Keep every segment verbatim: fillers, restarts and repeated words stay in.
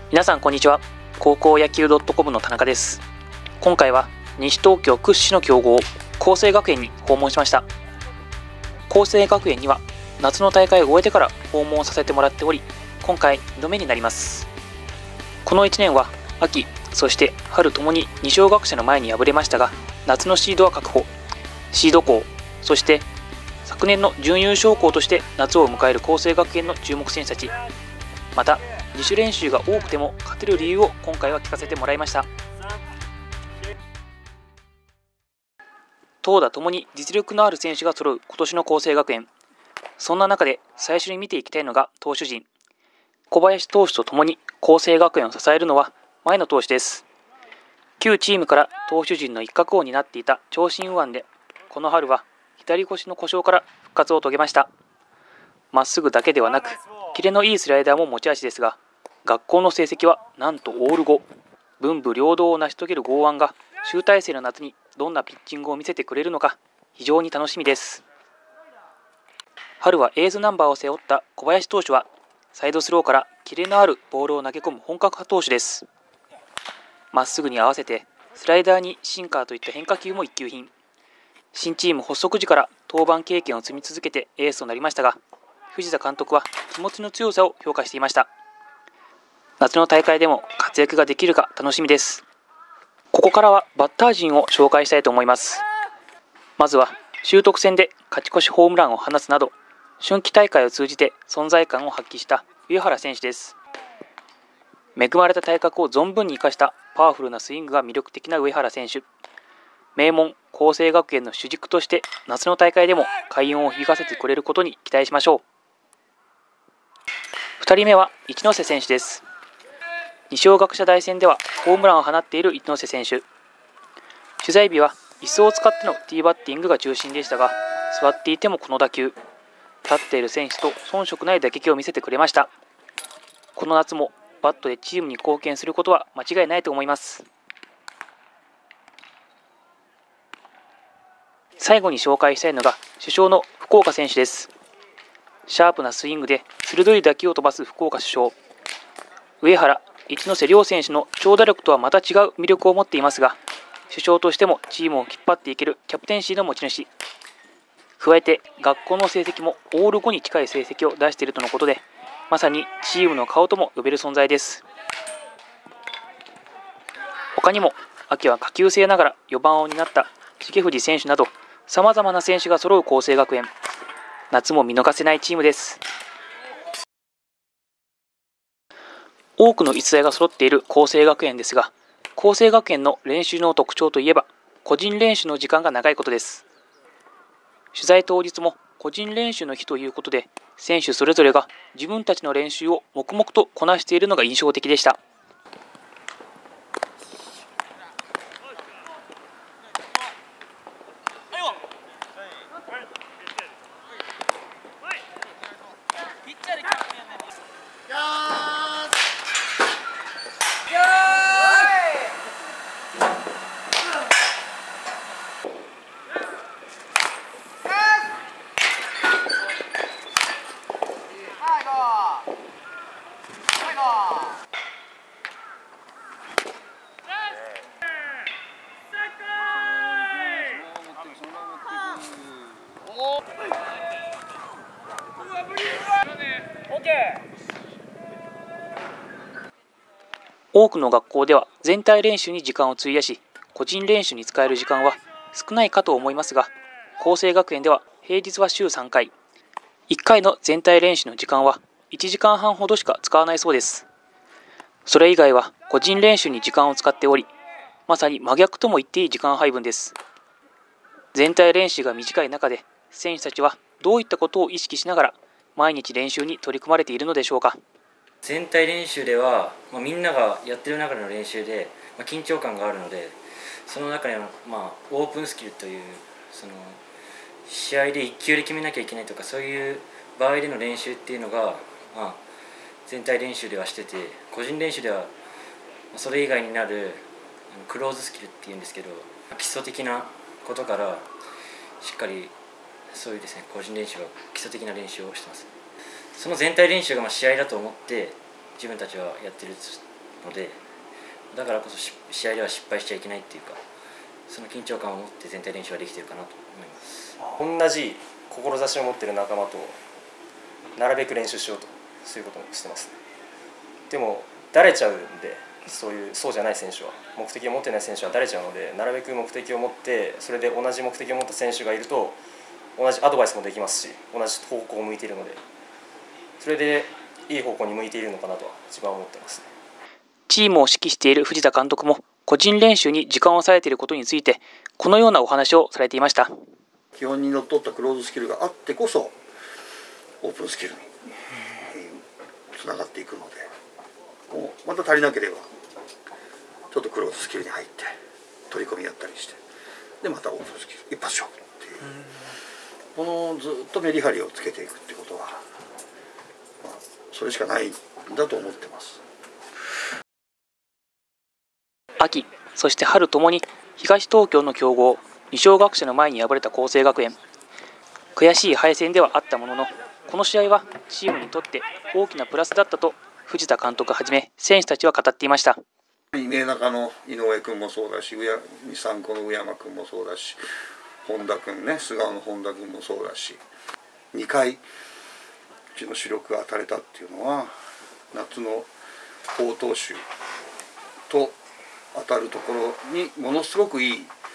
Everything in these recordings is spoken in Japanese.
皆さんこんにちは。高校野球 .com の田中です。今回は西東京屈指の強豪佼成学園に訪問しました。佼成学園には夏の大会を終えてから訪問させてもらっており、今回にどめになります。このいちねんは秋そして春ともに二松学舎の前に敗れましたが、夏のシードは確保。シード校、そして昨年の準優勝校として夏を迎える佼成学園の注目選手たち、また自主練習が多くても勝てる理由を今回は聞かせてもらいました。投打ともに実力のある選手が揃う今年の佼成学園。そんな中で最初に見ていきたいのが投手陣。小林投手とともに佼成学園を支えるのは前野投手です。旧チームから投手陣の一角を担っていた長身右腕で、この春は左腰の故障から復活を遂げました。まっすぐだけではなくキレのいいスライダーも持ち味ですが、学校の成績はなんとオールご。文武両道を成し遂げる剛腕が集大成の夏にどんなピッチングを見せてくれるのか非常に楽しみです。春はエースナンバーを背負った小林投手はサイドスローからキレのあるボールを投げ込む本格派投手です。まっすぐに合わせてスライダーにシンカーといった変化球も一級品。新チーム発足時から登板経験を積み続けてエースとなりましたが、藤田監督は気持ちの強さを評価していました。夏の大会でも活躍ができるか楽しみです。ここからはバッター陣を紹介したいと思います。まずは習得戦で勝ち越しホームランを放つなど春季大会を通じて存在感を発揮した上原選手です。恵まれた体格を存分に生かしたパワフルなスイングが魅力的な上原選手。名門佼成学園の主軸として夏の大会でも快音を響かせてくれることに期待しましょう。ふたりめは一ノ瀬選手です。二松学舎大戦ではホームランを放っている一ノ瀬選手。取材日は椅子を使ってのティーバッティングが中心でしたが、座っていてもこの打球、立っている選手と遜色ない打撃を見せてくれました。この夏もバットでチームに貢献することは間違いないと思います。最後に紹介したいのが主将の福岡選手です。シャープなスイングで鋭い打球を飛ばす福岡主将。上原、一ノ瀬両選手の長打力とはまた違う魅力を持っていますが、主将としてもチームを引っ張っていけるキャプテンシーの持ち主。加えて学校の成績もオールごに近い成績を出しているとのことで、まさにチームの顔とも呼べる存在です。他にも秋は下級生ながらよばんを担った重藤選手などさまざまな選手が揃う佼成学園。夏も見逃せないチームです。多くの逸材が揃っている佼成学園ですが、佼成学園の練習の特徴といえば個人練習の時間が長いことです。取材当日も個人練習の日ということで、選手それぞれが自分たちの練習を黙々とこなしているのが印象的でした。多くの学校では全体練習に時間を費やし、個人練習に使える時間は少ないかと思いますが、佼成学園では平日は週さんかい、いっかいの全体練習の時間はいちじかんはんほどしか使わないそうです。それ以外は個人練習に時間を使っており、まさに真逆とも言っていい時間配分です。全体練習が短い中で選手たちはどういったことを意識しながら毎日練習に取り組まれているのでしょうか。 全体練習では、まあ、みんながやってる中での練習で、まあ、緊張感があるので、その中での、まあ、オープンスキルというその試合でいっきゅうで決めなきゃいけないとか、そういう場合での練習っていうのが、まあ、全体練習ではしてて、個人練習ではそれ以外になるクローズスキルっていうんですけど、基礎的なことからしっかりそういうですね、個人練習は基礎的な練習をしてます。その全体練習がまあ試合だと思って自分たちはやってるので、だからこそ試合では失敗しちゃいけないっていうか、その緊張感を持って全体練習ができているかなと思います。 同じ志を持っている仲間となるべく練習しようと、そういうことをしてますね。でもだれちゃうんで、そういうそうじゃない選手は、目的を持ってない選手はだれちゃうので、なるべく目的を持って、それで同じ目的を持った選手がいると同じアドバイスもできますし、同じ方向を向いているので、それでいい方向に向いているのかなとは一番思ってますね。 チームを指揮している藤田監督も個人練習に時間を割いていることについてこのようなお話をされていました。 基本にのっとったクローズスキルがあってこそオープンスキルにつながっていくので、もうまた足りなければちょっとクローズスキルに入って取り込みやったりして、でまたオープンスキル一発勝負っていう、このずっとメリハリをつけていくってことは、まあ、それしかないんだと思ってます。 秋、そして春ともに東東京の強豪二松学舎の前に敗れた光星学園。悔しい敗戦ではあったものの、この試合はチームにとって大きなプラスだったと藤田監督はじめ選手たちは語っていました。 明中の井上君もそうだし、三高の上山君もそうだし、本田君ね、菅生の本田君もそうだし、にかいうちの主力が当たれたっていうのは、夏の好投手と当たるところにものすごくいい、え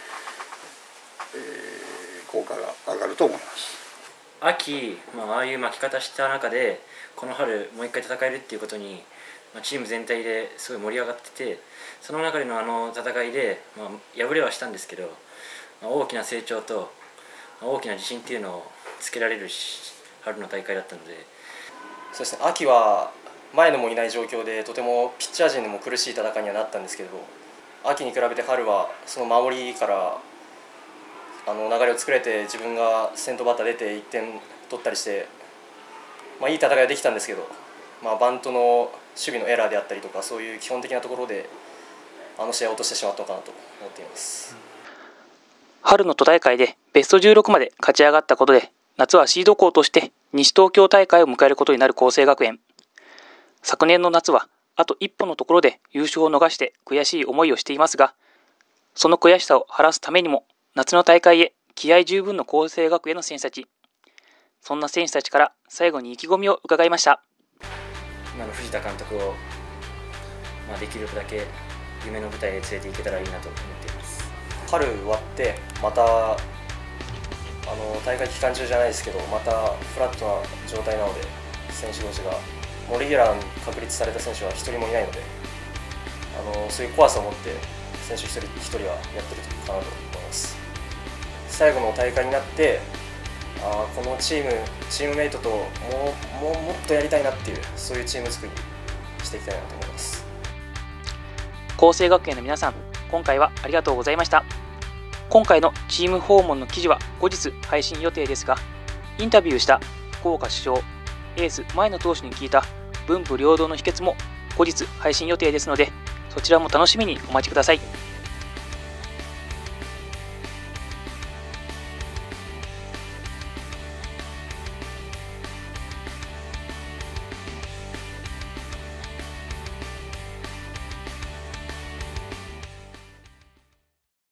ー、効果が上がると思います。 秋、まあ、ああいう負き方した中でこの春もう一回戦えるっていうことに、まあ、チーム全体ですごい盛り上がってて、その中でのあの戦いで、まあ、敗れはしたんですけど、まあ、大きな成長と、まあ、大きな自信っていうのをつけられる春の大会だったので。 そうですね、秋は前のもいない状況でとてもピッチャー陣でも苦しい戦いにはなったんですけど、秋に比べて春はその守りからあの流れを作れて、自分が先頭バッター出ていってん取ったりして、まあ、いい戦いができたんですけど、まあ、バントの守備のエラーであったりとか、そういう基本的なところであの試合を落としてしまったのかなと思っています。 春の都大会でベストじゅうろくまで勝ち上がったことで、夏はシード校として西東京大会を迎えることになる光星学園。昨年の夏はあと一歩のところで優勝を逃して悔しい思いをしていますが、その悔しさを晴らすためにも夏の大会へ気合十分の光星学園の選手たち。そんな選手たちから最後に意気込みを伺いました。 今の藤田監督を、まあ、できるだけ夢の舞台へ連れて行けたらいいなと思っています。 春終わってまたあの大会期間中じゃないですけど、またフラットな状態なので、選手同士がもうレギュラーに確立された選手は一人もいないので、あのそういう怖さを持って選手一人一人はやってるかなと思います。最後の大会になって、あこのチームチームメイトともう、もうもっとやりたいなっていう、そういうチーム作りしていきたいなと思います。 光星学園の皆さん、今回はありがとうございました。今回のチーム訪問の記事は後日配信予定ですが、インタビューした福岡主将エース前野投手に聞いた文武両道の秘訣も後日配信予定ですので、そちらも楽しみにお待ちください。